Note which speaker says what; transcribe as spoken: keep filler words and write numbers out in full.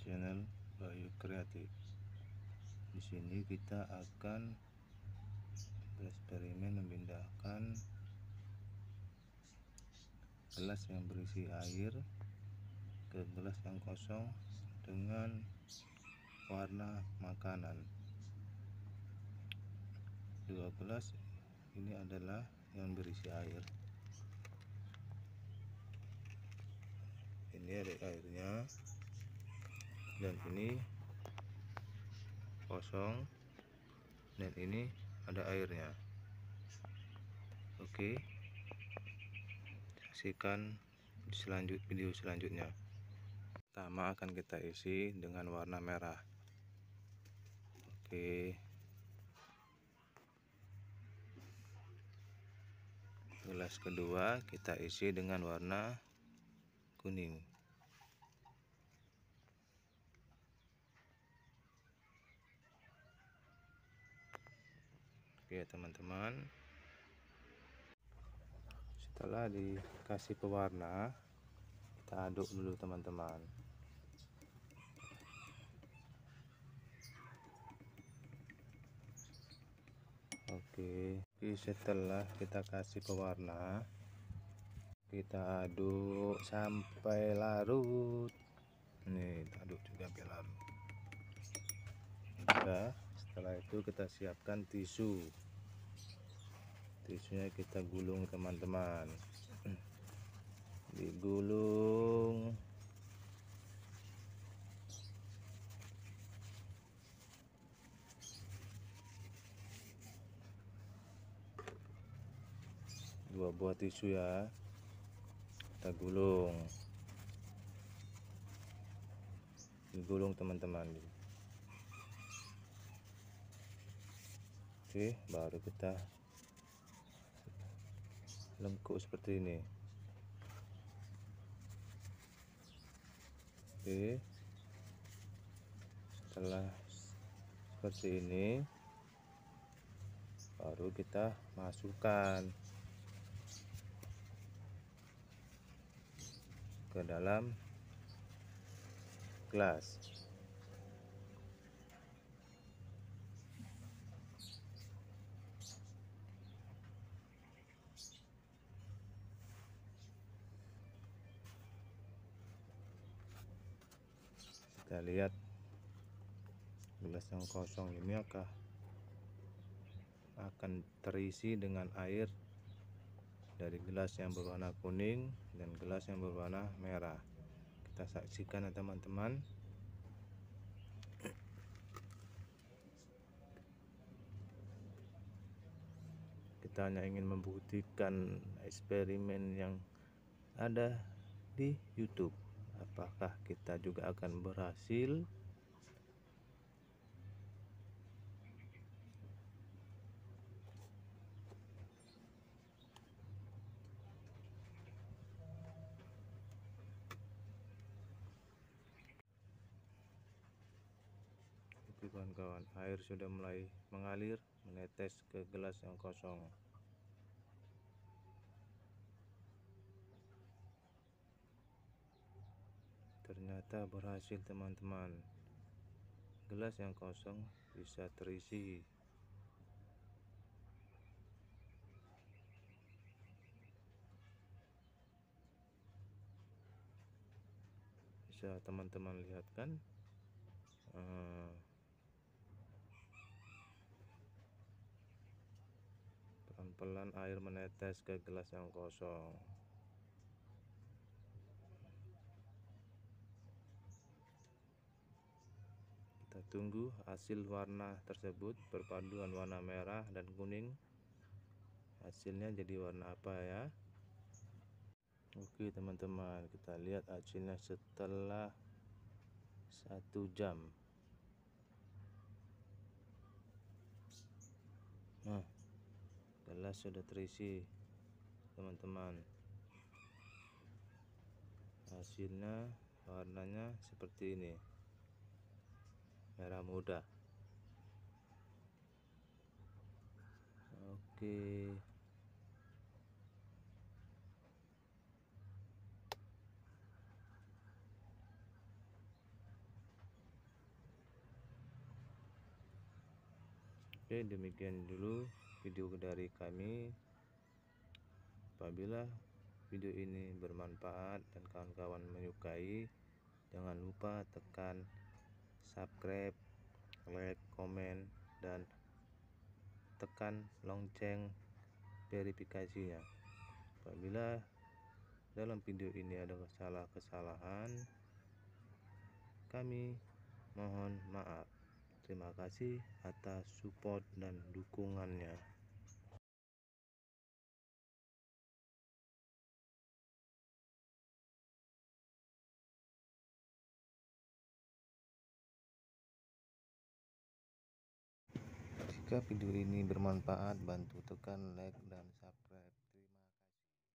Speaker 1: channel Bayu Kreatif. Di sini kita akan bereksperimen memindahkan gelas yang berisi air ke gelas yang kosong dengan warna makanan. Dua gelas ini adalah yang berisi air. Ini ada airnya dan ini kosong dan ini ada airnya. Oke, saksikan selanjut video selanjutnya. Pertama akan kita isi dengan warna merah. Oke, gelas kedua kita isi dengan warna kuning. Oke teman-teman, setelah dikasih pewarna, kita aduk dulu teman-teman. Oke, setelah kita kasih pewarna, kita aduk sampai larut. Nih, kita aduk juga sampai larut. Nah, setelah itu kita siapkan tisu. Tisunya kita gulung teman-teman. Digulung. Dua buah tisu ya. Kita gulung. Digulung teman-teman. Oke, baru kita lengkuk seperti ini. Oke, setelah seperti ini baru kita masukkan ke dalam gelas. Kita lihat gelas yang kosong ini akan akan terisi dengan air dari gelas yang berwarna kuning dan gelas yang berwarna merah. Kita saksikan ya teman-teman. Kita hanya ingin membuktikan eksperimen yang ada di YouTube. Apakah kita juga akan berhasil? Oke kawan-kawan, air sudah mulai mengalir menetes ke gelas yang kosong. Ternyata berhasil teman-teman. Gelas yang kosong bisa terisi. Bisa teman-teman lihat kan? Pelan-pelan air menetes ke gelas yang kosong. Kita tunggu hasil warna tersebut, perpaduan warna merah dan kuning. Hasilnya jadi warna apa ya? Oke teman-teman, kita lihat hasilnya setelah satu jam. Nah, gelas sudah terisi teman-teman. Hasilnya warnanya seperti ini, merah muda. Oke, Oke, demikian dulu video dari kami. Apabila video ini bermanfaat dan kawan-kawan menyukai, jangan lupa tekan subscribe, like, komen, dan tekan lonceng verifikasinya. Apabila dalam video ini ada kesalahan-kesalahan, kami mohon maaf. Terima kasih atas support dan dukungannya. Jika video ini bermanfaat, bantu tekan like dan subscribe.